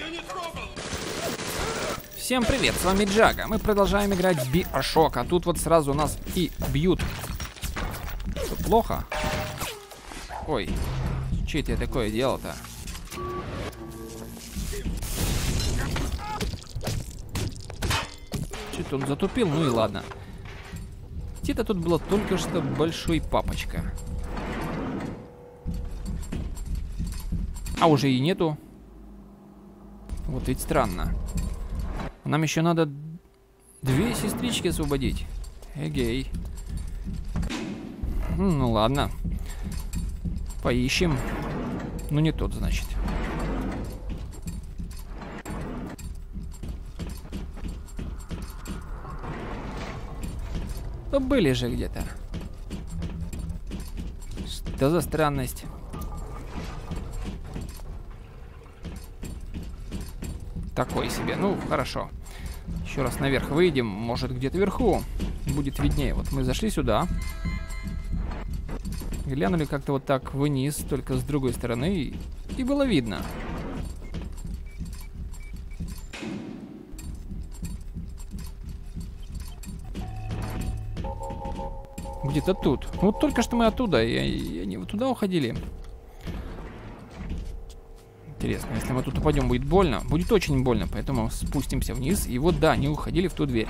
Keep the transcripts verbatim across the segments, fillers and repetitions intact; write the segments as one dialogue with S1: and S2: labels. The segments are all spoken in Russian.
S1: Всем привет, с вами Джага. Мы продолжаем играть в Биошок, а тут вот сразу нас и бьют. Что, плохо? Ой, что это я такое делал-то? Что-то он затупил, ну и ладно. Где-то тут было только что большой папочка. А уже и нету. Вот ведь странно. Нам еще надо две сестрички освободить. Эгей. Ну ладно. Поищем. Ну не тот, значит. Ну были же где-то. Что за странность? Такой себе. Ну, хорошо. Еще раз наверх выйдем. Может, где-то вверху будет виднее. Вот мы зашли сюда. Глянули как-то вот так вниз, только с другой стороны. И, и было видно. Где-то тут. Вот только что мы оттуда. И, и они вот туда уходили. Интересно, если мы тут упадем, будет больно. Будет очень больно, поэтому спустимся вниз. И вот, да, они уходили в ту дверь.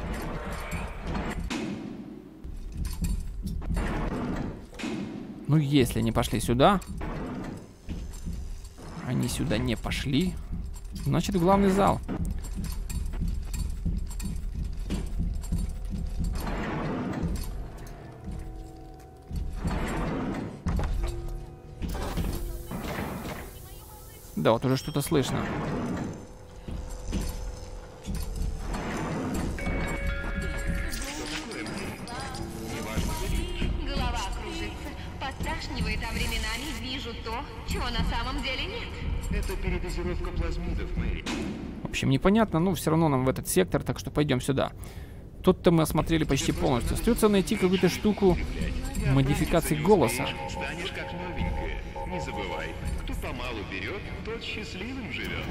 S1: Ну, если они пошли сюда, они сюда не пошли, значит, в главный зал. Да, вот уже что-то слышно.
S2: Голова кружится, подташнивает, а временами вижу то, чего на самом деле нет.
S3: Это передозировка плазмидов, Мэри.
S1: В общем, непонятно, но все равно нам в этот сектор, так что пойдем сюда. Тут-то мы осмотрели почти полностью. Остается найти какую-то штуку модификации голоса.
S3: Станешь как новенькая. Не забывай, кто помалу берет, тот счастливым живет.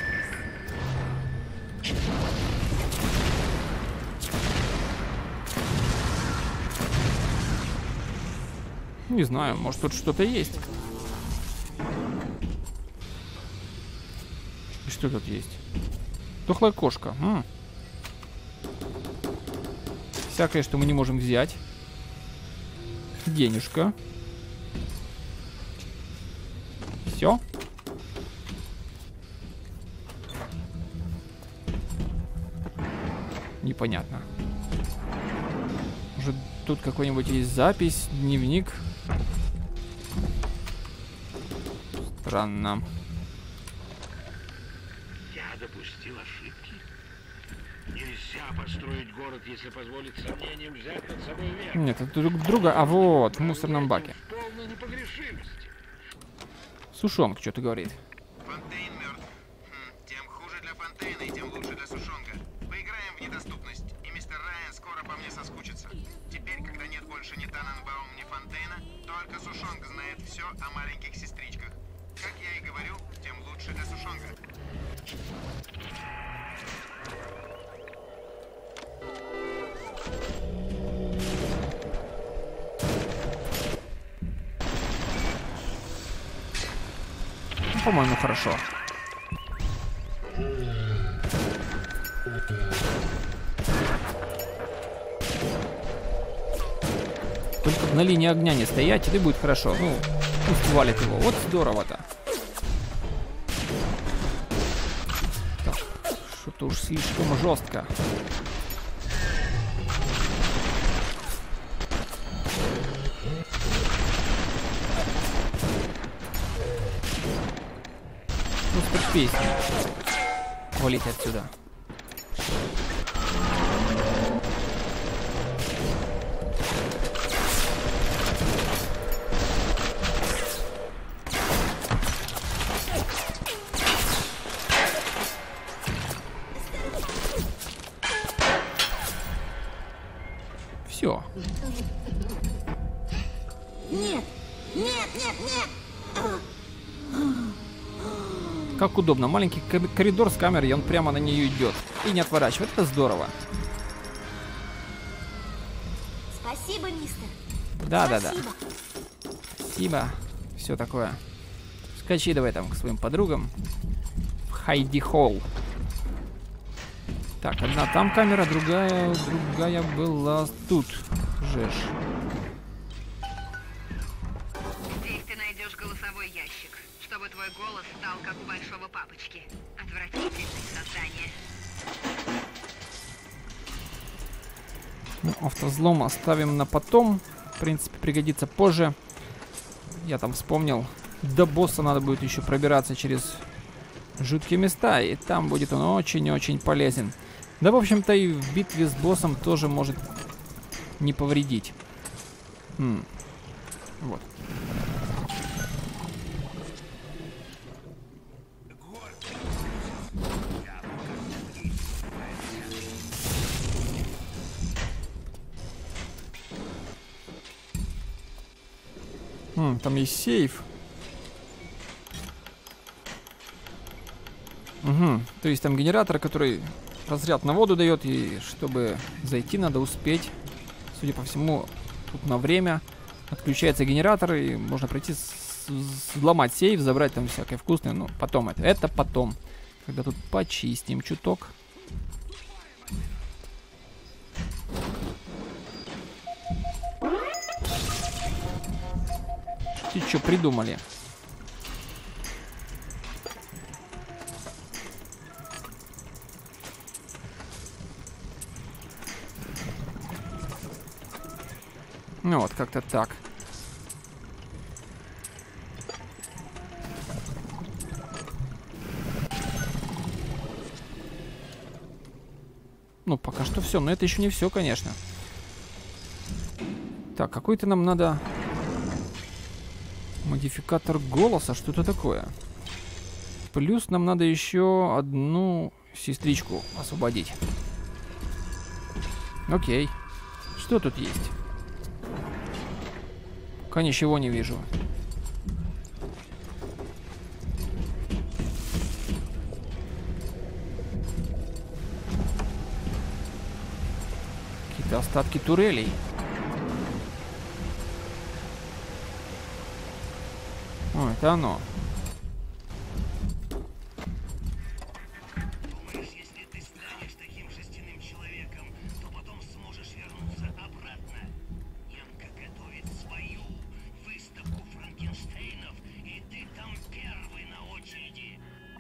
S1: Не знаю, может тут что-то есть. И что тут есть? Тухлая кошка. М. Всякое, что мы не можем взять. Денежка. Все. Непонятно. Может, тут какой-нибудь есть запись, дневник? Странно.
S3: Я допустил ошибки. Нельзя построить город, если позволить сомнениям взять над собой верх.
S1: Нет, это друг друга. А вот, в мусорном баке.
S3: В полной непогрешимости.
S1: Сушонка что-то говорит.
S4: Фонтейн мертв. Хм, тем хуже для Фонтейна и тем лучше для Сушонга. Поиграем в недоступность, и мистер Райан скоро по мне соскучится. Теперь, когда нет больше ни Таненбаум, ни Фонтейна, только Сушонг знает все о маленьких сестричках. Как я и говорю, тем лучше для Сушонга.
S1: Ну, по-моему, хорошо. Только на линии огня не стоять, и будет хорошо. Ну, пусть валит его. Вот здорово-то. Так, что-то уж слишком жестко. Просто песня. Валить отсюда. Все.
S2: Нет, нет, нет, нет.
S1: Как удобно. Маленький коридор с камерой, и он прямо на нее идет. И не отворачивает. Это здорово.
S5: Спасибо, мистер.
S1: Да, да, да.
S5: Спасибо.
S1: Спасибо. Все такое. Скачи давай там к своим подругам. В Хайди Холл. Так, одна там камера, другая, другая была тут. Жеж.
S2: Здесь ты найдешь голосовой ящик, чтобы твой голос стал как у большого папочки. Отвратительное создание.
S1: Ну, автозлом оставим на потом. В принципе, пригодится позже. Я там вспомнил. До босса надо будет еще пробираться через жуткие места. И там будет он очень-очень полезен. Да, в общем-то, и в битве с боссом тоже может не повредить. М. Вот. М, там есть сейф. Угу. То есть там генератор, который разряд на воду дает, и чтобы зайти, надо успеть. Судя по всему, тут на время отключается генератор, и можно пройти, взломать сейф, забрать там всякое вкусное. Ну, потом это. Это потом. Когда тут почистим чуток. Ты что придумали? Ну вот, как-то так. Ну, пока что все, но это еще не все, конечно. Так, какой-то нам надо модификатор голоса, что это такое? Плюс нам надо еще одну сестричку освободить. Окей. Что тут есть? Пока ничего не вижу. Какие-то остатки турелей. О, это оно.
S3: Думаешь, если ты станешь таким жестяным человеком, то потом сможешь вернуться обратно? Янка готовит свою выставку Франкенштейнов, и ты там первый на очереди.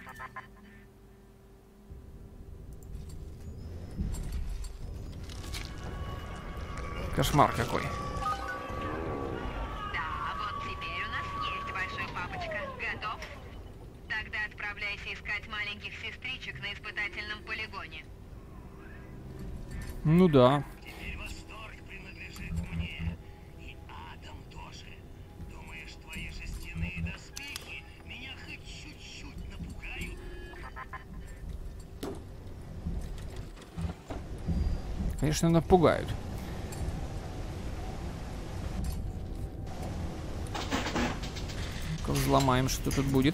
S1: Кошмар какой.
S2: Да, вот теперь у нас есть большой папочка. Готов? Тогда отправляйся искать маленьких сестричек на испытательном полигоне.
S1: Ну да.
S3: Теперь восторг принадлежит мне. И Адам тоже. Думаешь, твои жестяные доспехи меня хоть чуть-чуть напугают?
S1: Конечно, напугают. Ну-ка, взломаем, что тут будет.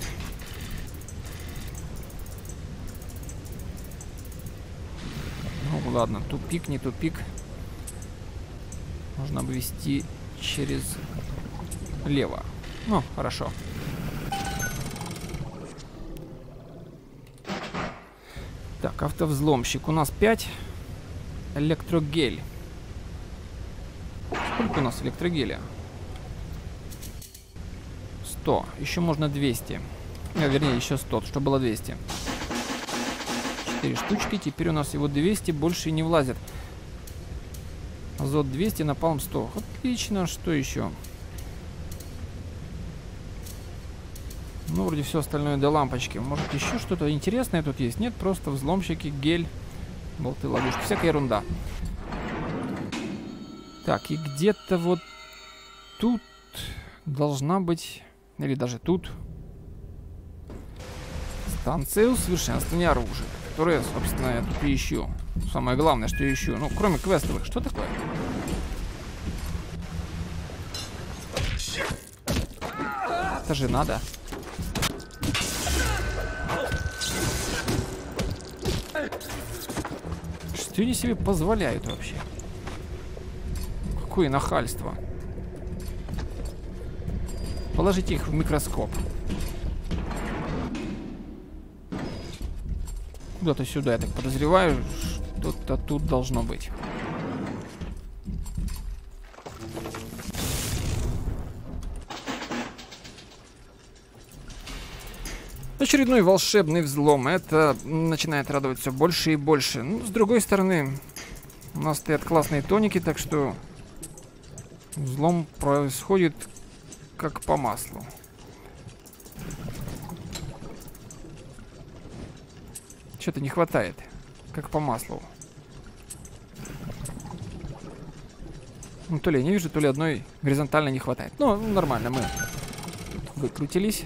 S1: Ну ладно, тупик, не тупик. Можно обвести через лево. Ну, хорошо. Так, автовзломщик. У нас пять. Электрогель. Сколько у нас электрогеля? сто. Еще можно двести. А, вернее, еще сто, чтобы было двести. четыре штучки. Теперь у нас его двести больше не влазит. Азот двести, напалм сто. Отлично. Что еще? Ну, вроде все остальное до лампочки. Может, еще что-то интересное тут есть? Нет, просто взломщики, гель, болты, ловушки. Всякая ерунда. Так, и где-то вот тут должна быть... Или даже тут. Станция усовершенствования оружия. Которая, собственно, я тут и ищу. Самое главное, что я ищу. Ну, кроме квестовых. Что такое? Это же надо. Что они себе позволяют вообще? Какое нахальство. Положите их в микроскоп. Куда-то сюда, я так подозреваю. Что-то тут должно быть. Очередной волшебный взлом. Это начинает радовать все больше и больше. Ну, с другой стороны, у нас стоят классные тоники, так что взлом происходит как по маслу. Что-то не хватает. Как по маслу. Ну, то ли я не вижу, то ли одной горизонтально не хватает. Ну, нормально, мы выкрутились.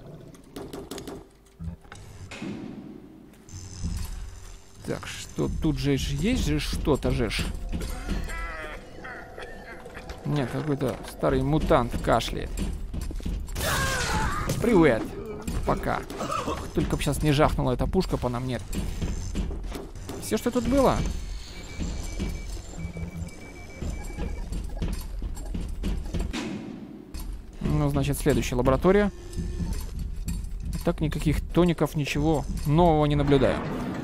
S1: Так, что тут же есть же что-то же. Нет, какой-то старый мутант кашляет. Привет. Пока. Только бы сейчас не жахнула эта пушка по нам, нет. Все, что тут было. Ну, значит, следующая лаборатория. Так, никаких тоников, ничего нового не наблюдаю.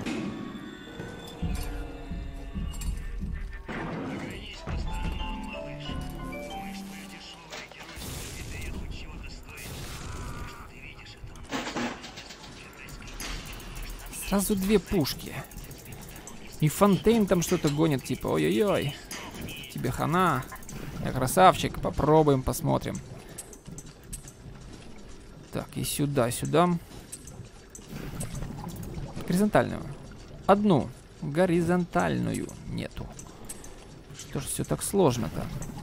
S1: Сразу две пушки. И Фонтейн там что-то гонит, типа, ой-ой-ой, тебе хана. Я красавчик, попробуем, посмотрим. Так, и сюда, сюда. Горизонтальную. Одну. Горизонтальную нету. Что ж все так сложно-то?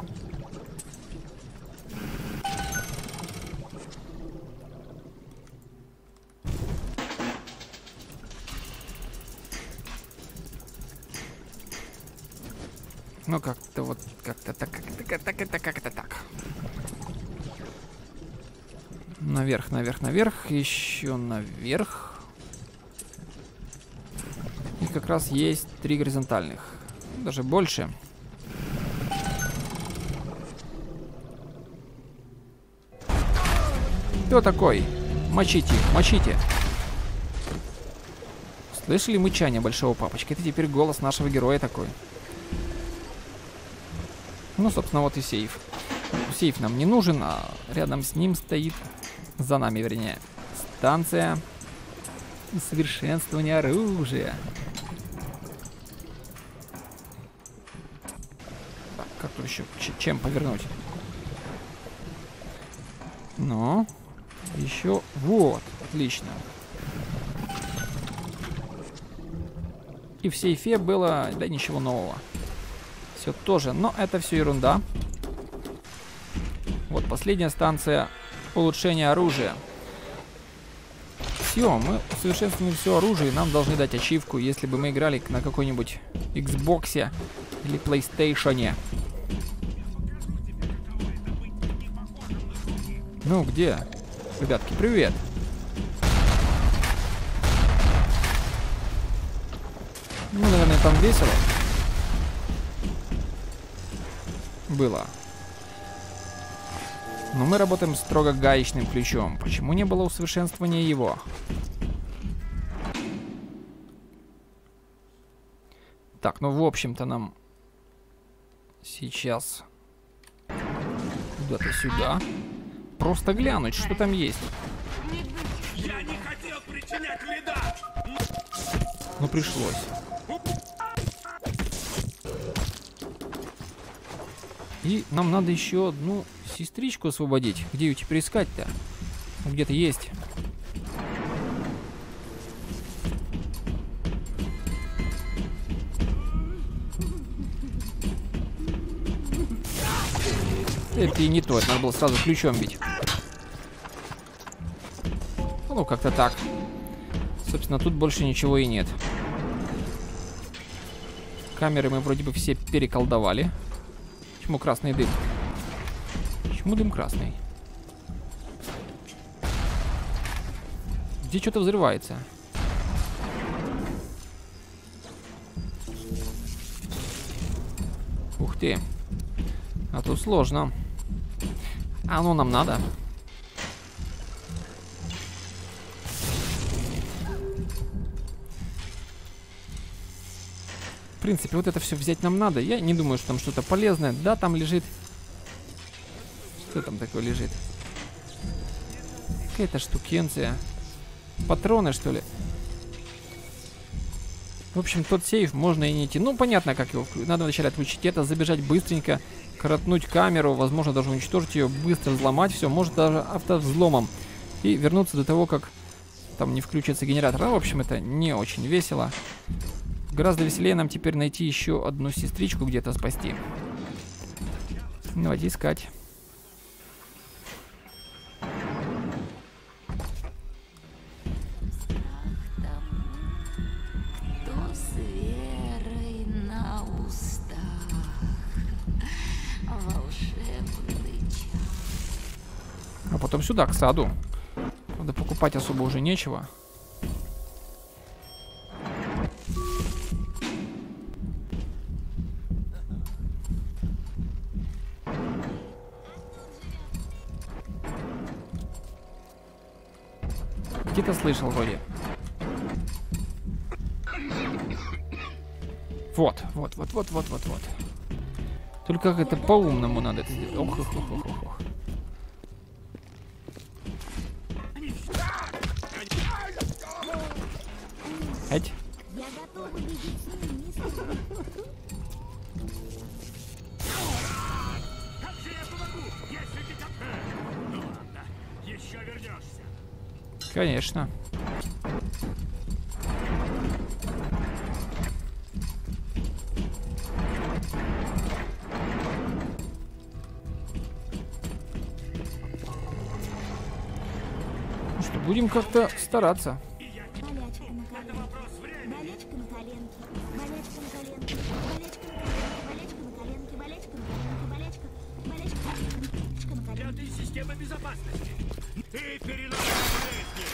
S1: Ну как-то вот, как-то так, как-то так, это как-то так. Наверх, наверх, наверх, еще наверх. И как раз есть три горизонтальных, даже больше. Кто такой? Мочите, мочите. Слышали мычание большого папочки? Это теперь голос нашего героя такой. Ну, собственно, вот и сейф. Сейф нам не нужен, а рядом с ним стоит, за нами, вернее, станция усовершенствования оружия. Так, как тут еще? Ч чем повернуть? Ну, еще вот, отлично. И в сейфе было, да, ничего нового. Все тоже, но это все ерунда. Вот последняя станция улучшения оружия. Все, мы усовершенствовали все оружие, и нам должны дать ачивку, если бы мы играли на какой-нибудь Xbox или PlayStation. Ну, где? Ребятки, привет. Ну, наверное, там весело было. Но мы работаем строго гаечным ключом. Почему не было усовершенствования его? Так, ну в общем-то нам сейчас куда-то сюда. Просто глянуть, что там есть.
S3: Я не хотел причинять вреда!
S1: Ну пришлось. И нам надо еще одну сестричку освободить. Где ее теперь искать-то? Где-то есть. Это и не то, это надо было сразу ключом бить. Ну, как-то так. Собственно, тут больше ничего и нет. Камеры мы вроде бы все переколдовали. Почему красный дым? Почему дым красный? Где что-то взрывается? ты. А тут сложно. А оно нам надо. В принципе, вот это все взять нам надо. Я не думаю, что там что-то полезное. Да, там лежит... Что там такое лежит? Какая-то штукенция. Патроны, что ли? В общем, тот сейф можно и не идти. Ну, понятно, как его... Надо вначале отключить это, забежать быстренько, коротнуть камеру, возможно, даже уничтожить ее, быстро взломать все, может, даже автовзломом. И вернуться до того, как там не включится генератор. Ну, в общем, это не очень весело. Гораздо веселее нам теперь найти еще одну сестричку где-то спасти. Давайте искать. А потом сюда, к саду. Надо покупать особо уже нечего. Где-то слышал вроде. Вот, вот, вот, вот, вот, вот, вот. Только как это по-умному надо это сделать. Ох, ох, ох, ох, ох. Эть.
S5: Я готова видеть с ним, мистер.
S3: Как же я помогу, если ты так... Ну ладно, еще вернешься.
S1: Конечно. Ну что, будем как-то стараться.
S5: Болячка на коленке. Болячка на коленке. Болячка на коленке. Болячка на коленке. Болячка на коленке. Болячка. Болячка. Болячка на коленке.
S3: Пятая система безопасности. Ты переносишь болезни.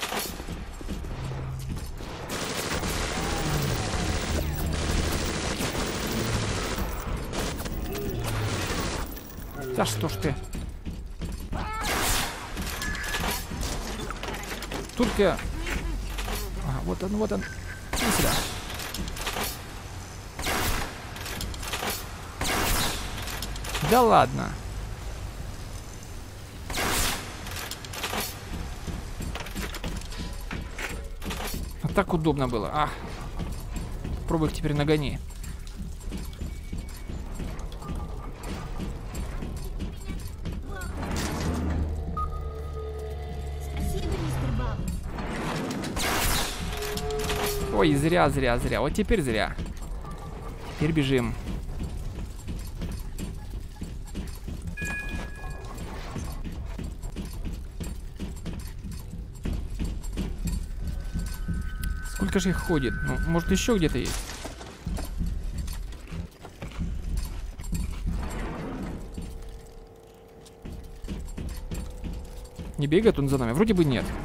S1: Да что ж ты? Только... А, вот он, вот он. Иди сюда. Да ладно. А так удобно было. А. Пробуй их теперь нагони.
S5: Спасибо, мистер Баб.
S1: Ой, зря, зря, зря. Вот теперь зря. Теперь бежим. Сколько же их ходит? Ну, может, еще где-то есть? Не бегает он за нами? Вроде бы нет.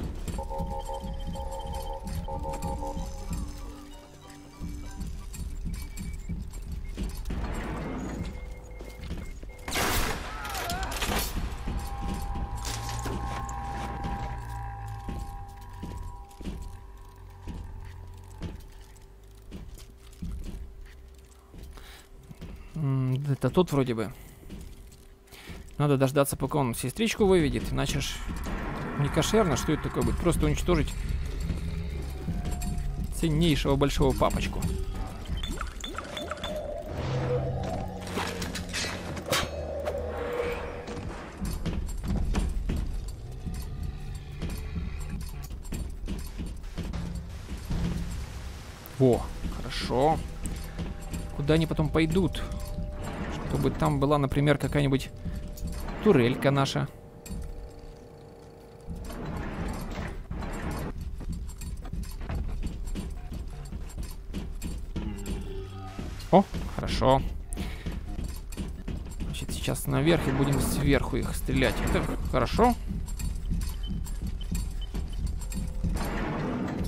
S1: М, Это тот вроде бы. Надо дождаться, пока он сестричку выведет, иначе ж не кошерно, что это такое будет. Просто уничтожить ценнейшего большого папочку. Во, хорошо. Куда они потом пойдут? Чтобы там была, например, какая-нибудь турелька наша. О, хорошо. Значит, сейчас наверх и будем сверху их стрелять. Это хорошо.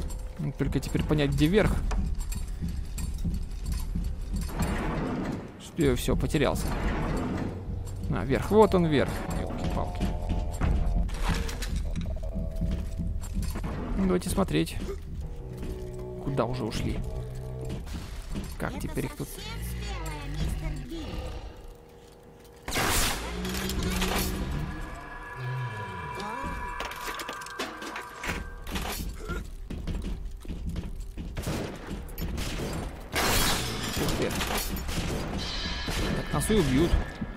S1: Только теперь понять, где верх. Все, потерялся. А, вверх. Вот он вверх. Ёлки-палки. Давайте смотреть. Куда уже ушли? Как
S5: Это
S1: теперь их тут...
S5: совсем спелая, мистер Би.
S1: Ух ты. Так нас и убьют.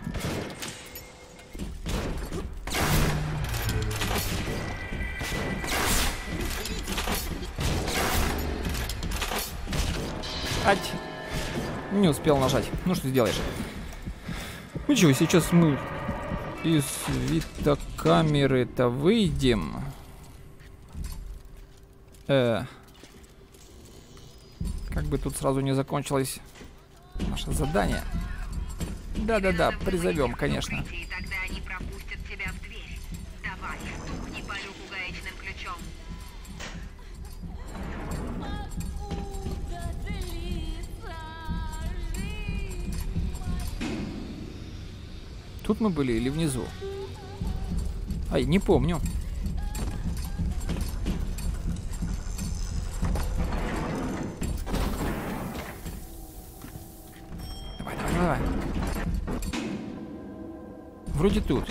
S1: Ать. Не успел нажать. Ну что сделаешь? Ну чего, сейчас мы из витокамеры-то выйдем. Э, как бы тут сразу не закончилось наше задание. Да-да-да, призовем, конечно.
S2: И тогда они пропустят тебя в дверь. Давай, стукни по люку гаечным ключом.
S1: Тут мы были или внизу? Ай, не помню. Давай, давай, давай. Вроде тут.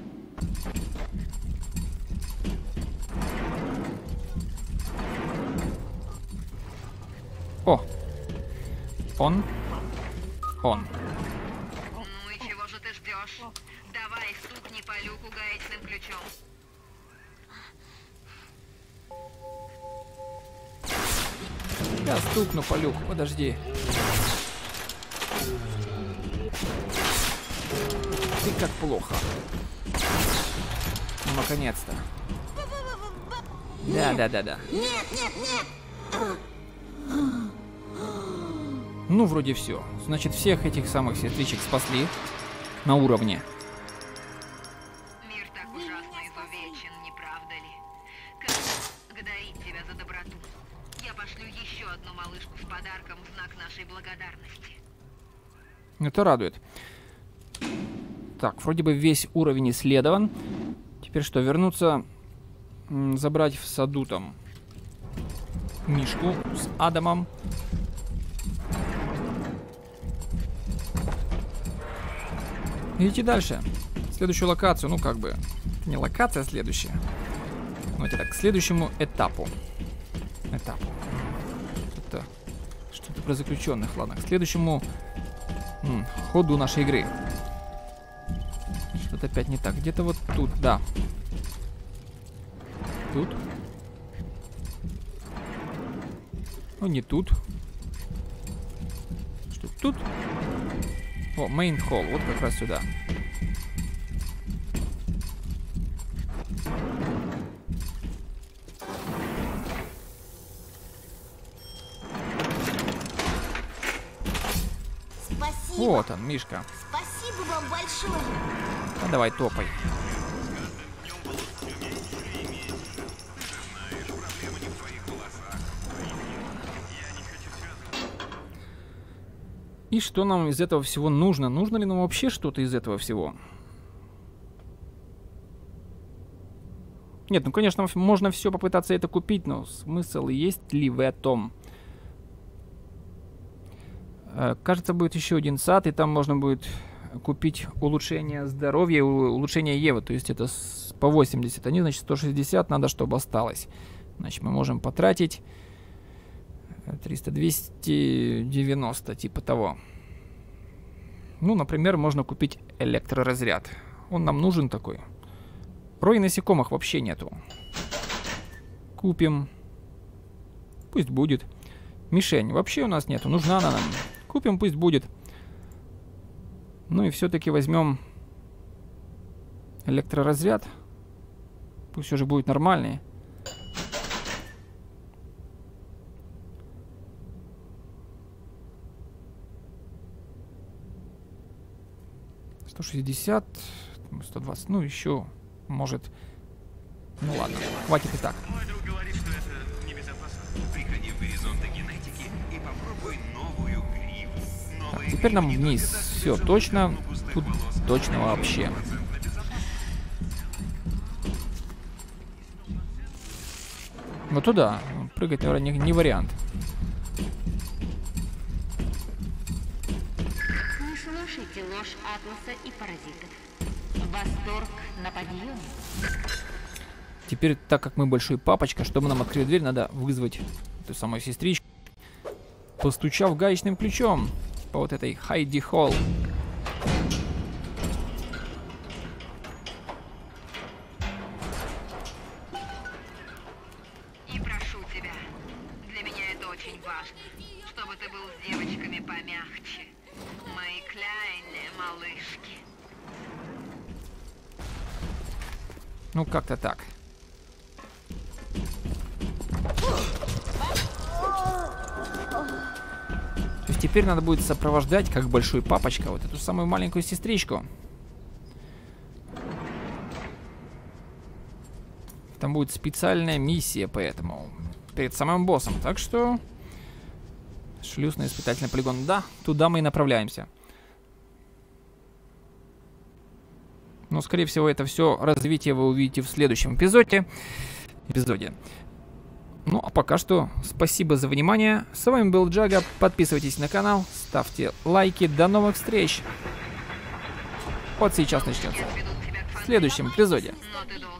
S1: О! Он. Он.
S2: Ну и чего же ты ждешь? Давай, стукни по люку гаечным ключом.
S1: Я стукну по люку, подожди. Ты как плохо. Ну, наконец-то. Да, да, да, да.
S5: Нет, нет, нет.
S1: Ну, вроде все. Значит, всех этих самых сестричек спасли на уровне.
S2: Мир так ужасно изувечен, не правда ли? Как благодарить тебя за доброту? Я пошлю еще одну малышку с подарком в знак нашей благодарности.
S1: Это радует. Так, вроде бы весь уровень исследован. Теперь что, вернуться, м, забрать в саду там Мишку с Адамом. И идти дальше. Следующую локацию, ну как бы, не локация следующая. Давайте так, к следующему этапу. Этапу. Это что-то про заключенных, ладно. К следующему м, ходу нашей игры. Что-то опять не так. Где-то вот тут, да. Тут. Ну, не тут. Что тут? О, main hall. Вот как раз сюда.
S5: Спасибо.
S1: Вот он, Мишка.
S5: Спасибо вам большое.
S1: А давай топай. И что нам из этого всего нужно? Нужно ли нам вообще что-то из этого всего? Нет, ну конечно, можно все попытаться это купить, но смысл есть ли в этом? Э, кажется, будет еще один сад, и там можно будет купить улучшение здоровья, улучшение Евы, то есть это с, по восемьдесят. Они, значит, сто шестьдесят надо, чтобы осталось. Значит, мы можем потратить триста, двести девяносто, типа того. Ну, например, можно купить электроразряд. Он нам нужен такой. Рой насекомых вообще нету. Купим. Пусть будет. Мишень вообще у нас нету. Нужна она нам. Купим, пусть будет. Ну и все-таки возьмем электроразряд. Пусть уже будет нормальный. сто шестьдесят, сто двадцать, ну еще, может, ну ладно, хватит и так.
S3: Мой друг говорит, что это небезопасно. Приходи в горизонты генетики и попробуй новую гриву.
S1: Так, теперь нам вниз. все точно. Тут точно вообще. Вот туда. Прыгать, наверное, не, не вариант.
S6: Не слушайте ложь Атласа и паразитов. Восторг на подъем.
S1: Теперь, так как мы большой папочка, чтобы нам открыть дверь, надо вызвать эту самую сестричку, постучав гаечным ключом по вот этой Хайди Холл.
S2: И прошу тебя, для меня это очень важно, чтобы ты был с девочками помягче. Мои кляйные малышки.
S1: Ну, как-то так. То есть теперь надо будет сопровождать, как большой папочка, вот эту самую маленькую сестричку. Там будет специальная миссия поэтому перед самым боссом. Так что шлюзно-испытательный полигон. Да, туда мы и направляемся. Но, скорее всего, это все развитие вы увидите в следующем эпизоде. эпизоде. Ну, а пока что спасибо за внимание. С вами был Джага. Подписывайтесь на канал, ставьте лайки. До новых встреч. Вот сейчас начнется. В следующем эпизоде.
S2: Но ты должен